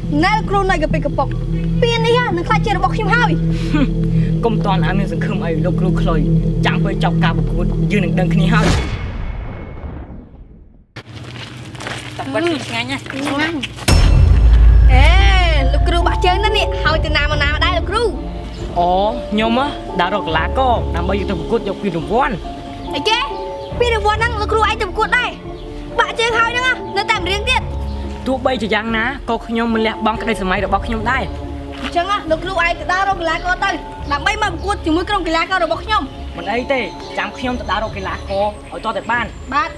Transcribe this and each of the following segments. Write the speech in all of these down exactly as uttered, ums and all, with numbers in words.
ណែគ្រូណៃក៏ពេកកប៉ុកពីនេះនឹងខ្លាចជារបស់ខ្ញុំហើយកុំតន់ឲ្យមានសង្ឃឹមអីលោកគ្រូខ្លុយចាំពេលចប់ការប្រកួតយើងនឹងដឹងគ្នាហើយតែបាត់ឆ្ងាញ់ណាឆ្ងាញ់អេលោកគ្រូបាក់ជើងណានេះហើយទៅណាមកណាដែរលោកគ្រូអូខ្ញុំដើររកកីឡាករដើម្បីយកទៅប្រកួតយកពានរង្វាន់អីគេពានរង្វាន់ហ្នឹងលោកគ្រូឯងទៅប្រកួតដែរបាក់ជើងហើយហ្នឹងនៅតែរៀងទៀតទោះបីជាយ៉ាងណាក៏ខ្ញុំមិនលះបង់ក្តីសម័យរបស់ខ្ញុំដែរអញ្ចឹងលោកគ្រូឯងទៅដើររកកីឡាករទៅដើម្បីមកប្រកួតជាមួយក្រុមកីឡាកររបស់ខ្ញុំមិនអីទេចាំខ្ញុំទៅដើររកកីឡាករឲ្យតតែបានបាទ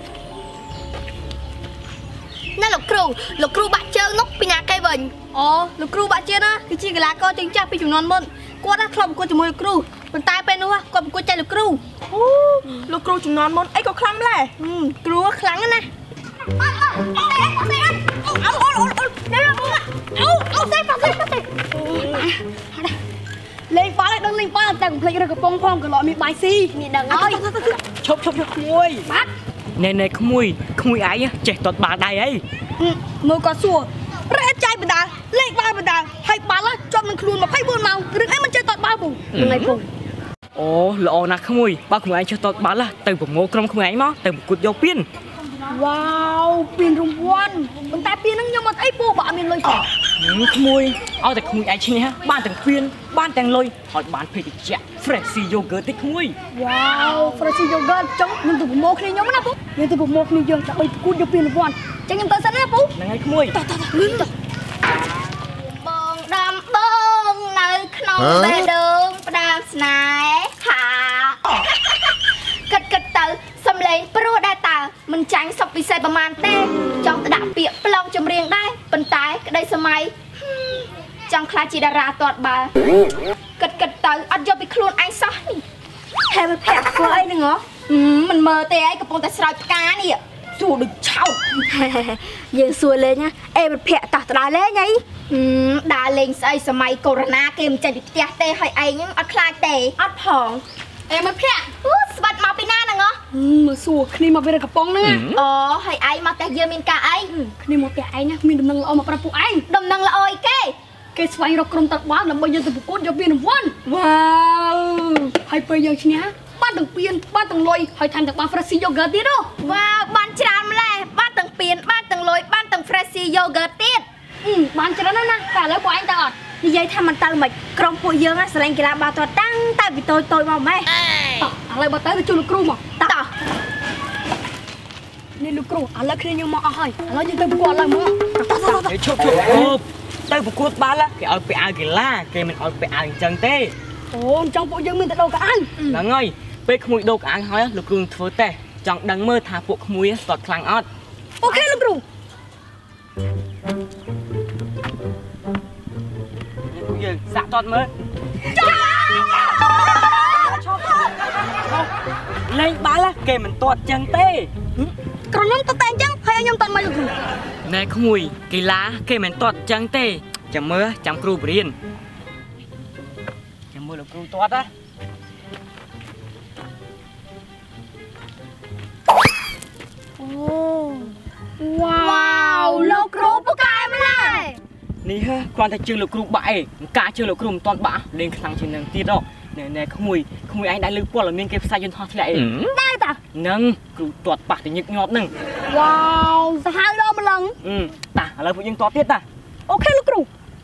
ណែលោកគ្រូលោកគ្រូបាក់ជើងនោះពីណាគេវិញអូលោកគ្រូបាក់ជើងណាគឺជាកីឡាករជើងចាស់ពីជំនាន់មុនគាត់ណាធ្លាប់ប្រកួតជាមួយលោកគ្រូប៉ុន្តែពេលនោះគាត់ប្រកួតចាញ់លោកគ្រូអូលោកគ្រូជំនាន់មុនអីក៏ខ្លាំងម្ល៉េះគ្រូខ្លាំងណាស់អើអើអើអូអូអូអូអូសេប៉សេប៉សេលេងបាល់ឲ្យដឹងលេងបាល់តែកុំភ្លេចរើកំប៉ុងផងក៏លោកមានបាយស៊ីមានដឹងហើយឈប់ឈប់ឈប់ក្មួយបាទណែណែក្មួយក្មួយឯងចេះតតបាល់ដៃអីមើលគាត់សួរប្រែចាយបណ្ដាលេងបាល់បណ្ដាហើយបាល់ជាប់នឹងខ្លួនម្ភៃបួនម៉ោងរឿងអីមិនចេះតតបាល់ពូហ្នឹងហើយពូអូល្អណាស់ក្មួយបើក្មួយឯងចេះតតបាល់ទៅប្រមូលក្រុមក្មួយឯងមកទៅប្រកួតយកពានវ៉ាវពានរង្វាន់ប៉ុន្តែពានហ្នឹងខ្ញុំអត់អីពូបើអត់មានលុយទេក្មួយឲ្យតែក្មួយឯងឈ្នះបានទាំងពានបានទាំងលុយហើយបានភេសជ្ជៈ Fresh Yogurt ទេក្មួយវ៉ាវ Fresh Yogurt ចុងខ្ញុំទៅប្រមូលគ្នាខ្ញុំណាពូខ្ញុំទៅប្រមូលគ្នាយើងដើម្បីប្រកួតយកពានរង្វាន់អញ្ចឹងខ្ញុំទៅសិនណាពូហ្នឹងហើយក្មួយតោះតោះលឿនទៅបងដំបងនៅក្នុងបេះដូងផ្ដាំស្នេហាគិតគិតទៅសំឡេងព្រោះដែរតើមិនចាញ់សុខពិសេសប្រមាណទេចង់ទៅដាក់ពាក្យប្លង់ចម្រៀងដែរប៉ុន្តែក្តីសម័យចង់ខ្លាចជាតារាទាត់បាល់គិតគិតទៅអត់យកពីខ្លួនឯងសោះនេះហេតុតែធ្វើអីហ្នឹងហ៎មិនមើលទេឯងកំពុងតែស្រោចផ្កានេះសួរដូចឆោតយើងសួរលេងណាអេប្រភ័ក្រតោះទៅដើរលេងអីដើរលេងស្អីសម័យកូវីដ គេមិនចេញពីផ្ទះទេហើយឯងអត់ខ្លាចទេអត់ផងអេមកភ័ក្រអូស្បាច់មកពីណាហ្នឹងហ៎មើលសួរគ្នាមកពីរកំប៉ុងហ្នឹងអូហើយឯងមកផ្ទះយើងមានការអីគ្នាមកផ្ទះឯងណាមានដំណឹងល្អមកប្រាប់ពួកឯងដំណឹងល្អអីគេគេស្វែងរកក្រុមតបាល់ដើម្បីយកទៅប្រកួតយកពានរង្វាន់វ៉ាវហើយពេលយើងឈ្នះបានទាំងពានបានទាំងលុយហើយថែមទាំងបាន Fresh Yogurt ទៀតហ៎វ៉ាវបានច្រើនម្ល៉េះបានទាំងពានបានទាំងលុយបានទាំង Fresh Yogurt ទៀតបានច្រើនណាស់ណាតែឥឡូវពួកឯងទៅអត់និយាយថាមិនទៅមិនក្រុមពួកយើងស្រឡាញ់កីឡាបាល់ទាត់តាំងតែពីតូចតូចមកម៉េះតោះឥឡូវបើទៅទៅជួបលោកគ្រូមកតោះនេះលោកគ្រូឥឡូវគ្នាយើងមកអស់ហើយឥឡូវយើងទៅប្រកួតឥឡូវមើលតោះតោះតោះឈប់ឈប់អូទៅប្រកួតបាល់គេឲ្យពាក់អាវកីឡាគេមិនឲ្យពាក់អាវអញ្ចឹងទេអូអញ្ចឹងពួកយើងមានតែដូរកៅអៅហ្នឹងហើយពេលក្មួយដូរកៅអៅហើយលោកគ្រូធ្វើតេស្តចង់ដឹងមើលថាពួកក្មួយស្ទាត់ខ្លាំងអត់អូខេលោកគ្រូពួកយើងសាក់តតមើលលេងបាល់គេមិនតតចឹងទេក្រុមខ្ញុំតតតែអញ្ចឹងហើយខ្ញុំតតមកលោកគ្រូណែក្មួយកីឡាគេមិនតតចឹងទេចាំមើលចាំគ្រូបរៀនចាំមើលលោកគ្រូតតណាអូវ៉ាវលោកគ្រូពូកែម្ល៉េះនេះហ៎គ្រាន់តែជើងលោកគ្រូបាក់ឯងការជើងលោកគ្រូមិនតន់បាក់លេងខ្លាំងជាងនឹងទៀតហ៎ណែណែក្មួយក្មួយឯងដែរលើពលឲ្យមានគេផ្សាយយន្តហោះធ្លាក់អីដែរតានឹងគ្រូទាត់ប៉ះតែញឹកញាប់នឹងវ៉ាវសាហាវលោម្លឹងតាឥឡូវពួកយើងទាត់ទៀតតាអូខេលោកគ្រូ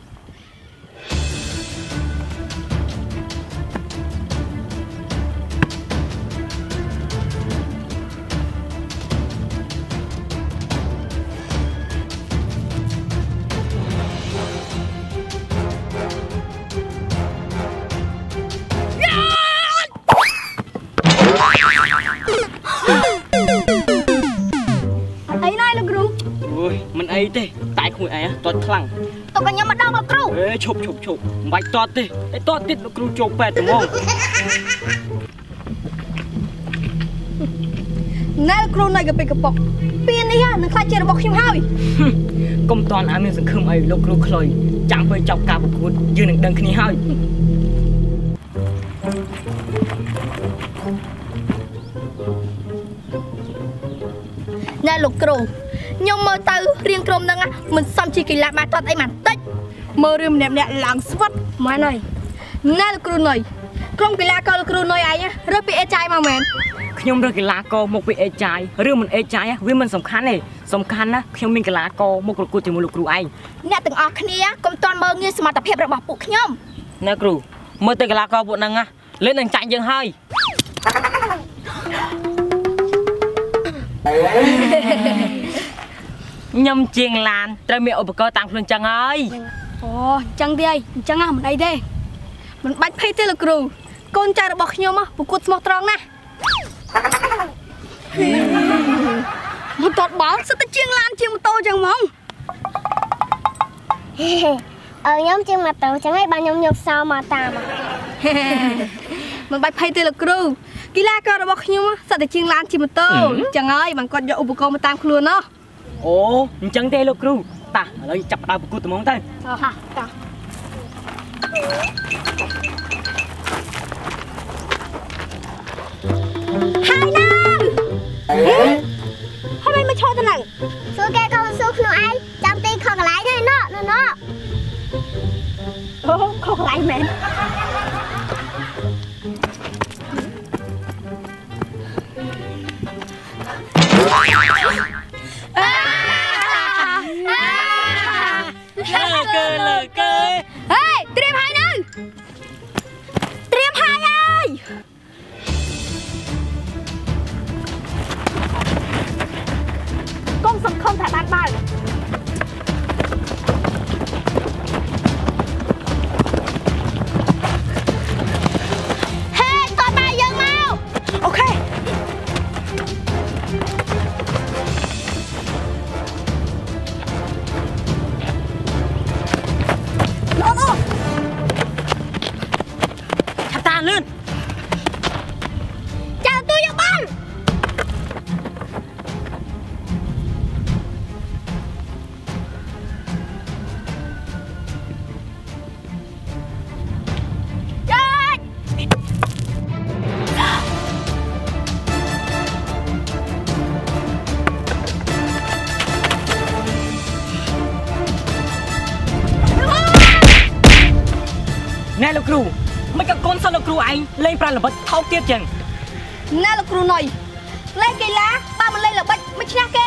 អីណៃលោកគ្រូអូយមិនអីទេតែក្មួយឯងទាត់ខ្លាំងតើខ្ញុំមកដល់លោកគ្រូអេឈប់ឈប់ឈប់មិនបាច់ទាត់ទេតែទាត់ទៀតលោកគ្រូចូលពេទ្យតែហ្មងណែលោកគ្រូណៃក៏ពេកកប៉ុកពីនេះនឹងខ្លាចជារបស់ខ្ញុំហើយកុំតន់ឲ្យមានសង្ឃឹមអីលោកគ្រូខ្លុយចាំពេលចប់ការប្រកួតយើងនឹងដឹងគ្នាហើយណែលោកគ្រូ nhom mơ tao riêng krom nâng á mình xong chỉ kỳ lạ mà toàn ấy mà tích mơ rìm nẹp nẹp làng swat mà này nè kêu này krom kỳ lạ câu kêu này ai nhá rất bị ê chai mà mền ខ្ញុំរើសកីឡាករមកពីអេចាយឬមិនអេចាយវាមិនសំខាន់ទេសំខាន់ណាខ្ញុំមានកីឡាករមកប្រកួតជាមួយលោកគ្រូឯងអ្នកទាំងអស់គ្នាកុំតន់មើងងាយសមត្ថភាពរបស់ពួកខ្ញុំណែគ្រូមើលទៅកីឡាករពួកហ្នឹងណាលេងនឹងចាញ់យើងហើយខ្ញុំជាងឡានត្រូវមានឧបករណ៍តាមខ្លួនចឹងហើយអូចឹងទេអីចឹងហ่ะមិនអីទេមិនបាច់ភ័យទេលោកគ្រូកូនចៅរបស់ខ្ញុំប្រកួតស្មោះត្រង់ណាស់មកតតបងសិតតែជាងឡានជាងម៉ូតូចឹងហ្មងអឺខ្ញុំជាងម៉ូតូចឹងហើយបើខ្ញុំយកសោមកតាមមិនបាច់ភ័យទេលោកគ្រូកីឡាកររបស់ខ្ញុំសិតតែជាងឡានជាម៉ូតូចឹងហើយបានគាត់យកឧបករណ៍មកតាមខ្លួនណោះអូអញ្ចឹងទេលោកគ្រូតាឥឡូវចាប់ដើមប្រកួតត្មងទៅហាតាហើយណាហើយមិនមកឈរទៅហ្នឹងសួរគេក៏សួរខ្លួនឯងចាំទីខកកន្លែងហើយណោះណោះអូខកកន្លែងមែនលើកើលើកើហេត្រៀមហើយនៅត្រៀមហើយហើយកុំសង្ឃឹមថាបានបើហេតតមកយើងមកអូខេលឿនចាទូយកបានចាណែលោកគ្រូមិនក៏កូនសិស្សលោកគ្រូឯងលេងប្រាល្បិចថោកទៀតចឹងណែលោកគ្រូណុយលេងកីឡាបើមិនលេងល្បិចមិនឈ្នះគេ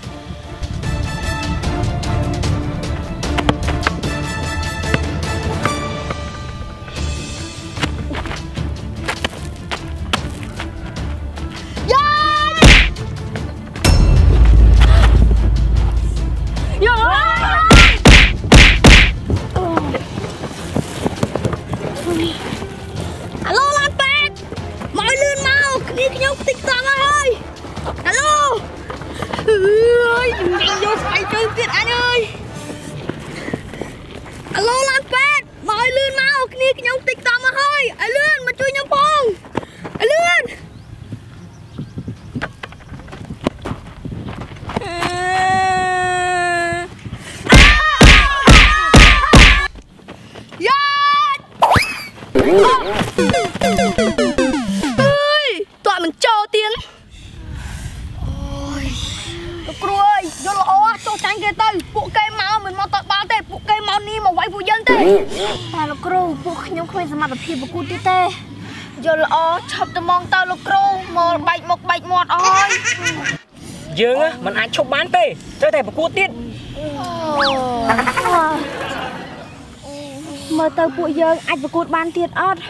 តែលោកគ្រូពួកខ្ញុំគ្មានសមត្ថភាពប្រកួតទៀតទេយល់ល្អឆប់ទៅមកតើលោកគ្រូមកបែកមុខបែកមាត់អើយយើងមិនអាចឈប់បានទេត្រូវតែប្រកួតទៀតមើលទៅពួកយើងអាចប្រកួតបានទៀតអត់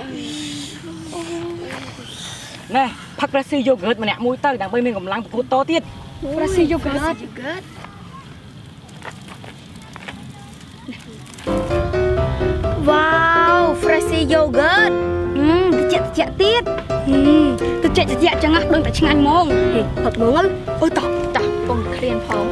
ណែផឹក Freshie Yogurt ម្នាក់មួយទៅដើម្បីមានកម្លាំងប្រកួតតទៀត Freshie Yogurt Wow Freshie Yogurt ត្រជាក់ត្រជាក់ទៀតត្រជាក់ត្រជាក់ចឹងណាដឹងតែឆ្ងាញ់ហ្មងហេផឹកមើលអូតោះតោះកុំឃ្លានផង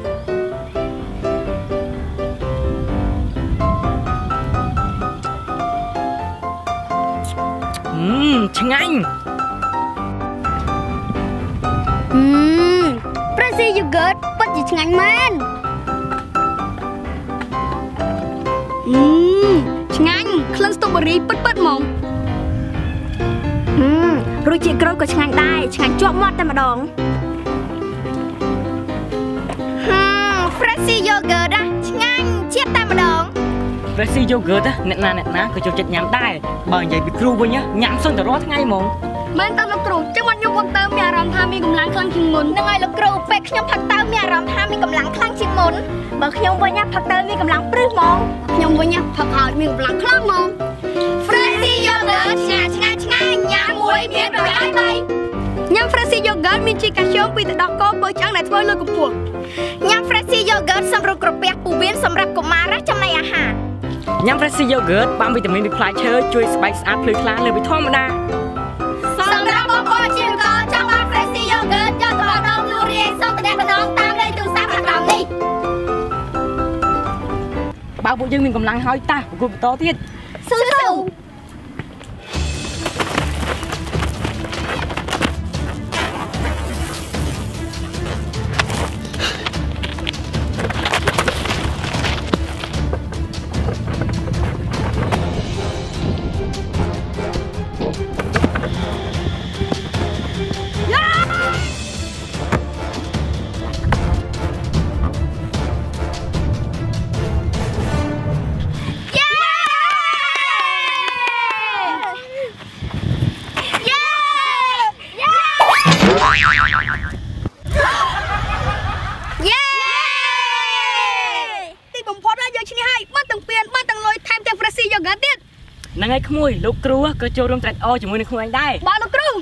អឺឆ្ងាញ់អឺ Freshie Yogurt ពិតជាឆ្ងាញ់មែនអឺឆ្ងាញ់ក្លិនស្ទ្រូប៊េរីពិតពិតហ្មងអឺរសជាតិក្រូចក៏ឆ្ងាញ់ដែរឆ្ងាញ់ជាប់មាត់តែម្ដងហា Fresh yogurt ណាឆ្ងាញ់ជាតិតែម្ដង Fresh yogurt អ្នកណាអ្នកណាក៏ចូលចិត្តញ៉ាំដែរបើនិយាយពីគ្រូវិញញ៉ាំសឹងតែរាល់ថ្ងៃហ្មងមែនតើលោកគ្រូចឹងមកខ្ញុំបងតើមានអារម្មណ៍ថាមានកម្លាំងខ្លាំងជាងមុនហ្នឹងហើយលោកគ្រូពេលខ្ញុំផឹកតើមានអារម្មណ៍ថាមានកម្លាំងខ្លាំងជាងមុនបើខ្ញុំវិញផឹកតើមានកម្លាំងព្រឹសហ្មងខ្ញុំវិញផឹកឲ្យមានកម្លាំងខ្លាំងហ្មង Fresh yogurt ឆ្ងាញ់ឆ្ងាញ់ឆ្ងាញ់ញ៉ាំមួយមានប្រយោជន៍បីញ៉ាំ Fresh yogurt មានជីកាល់ស្យូមពីទឹកដោះគោបើឆ្អឹងដែលធ្វើលើកម្ពស់ញ៉ាំ Fresh yogurt សម្រាប់ក្រពះពោះវៀនសម្រាប់កុមារចំណីអាហារញ៉ាំ Fresh yogurt បានវីតាមីនពីផ្លែឈើជួយស្បែកស្អាតភ្លឺថ្លាលើពីធម្មតាសម្រាប់បងប្អូនជាកចង់បាន Fresh yogurt ចង់ទៅដល់លូរីសូមតំណែងតាមលេខទូរស័ព្ទខាងក្រោមនេះបើពួកយើងមានកម្លាំងហើយតាប្រកួតបន្តទៀតស៊ូស៊ូហ្នឹងហើយក្មួយលោកគ្រូក៏ចូលរួមត្រេកអរជាមួយនឹងខ្លួនឯងដែរបាទលោកគ្រូ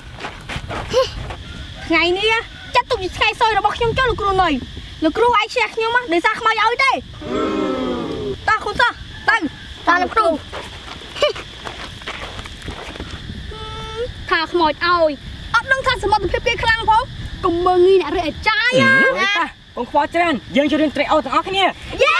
ថ្ងៃនេះចាត់ទុកជាថ្ងៃសោយរបស់ខ្ញុំចុះលោកគ្រូណុយលោកគ្រូឯងឈ្នះខ្ញុំដោយសារខ្មោចឲ្យទេតោះខ្លួនសោះទៅតើលោកគ្រូថាខ្មោចឲ្យអត់ដឹងថាសមត្ថភាពគេខ្លាំងផងកុំមើងងាយអ្នករើអាចារ្យតាកុំខ្វល់ច្រើនយើងចូលរៀនត្រេកអរទាំងអស់គ្នាយេ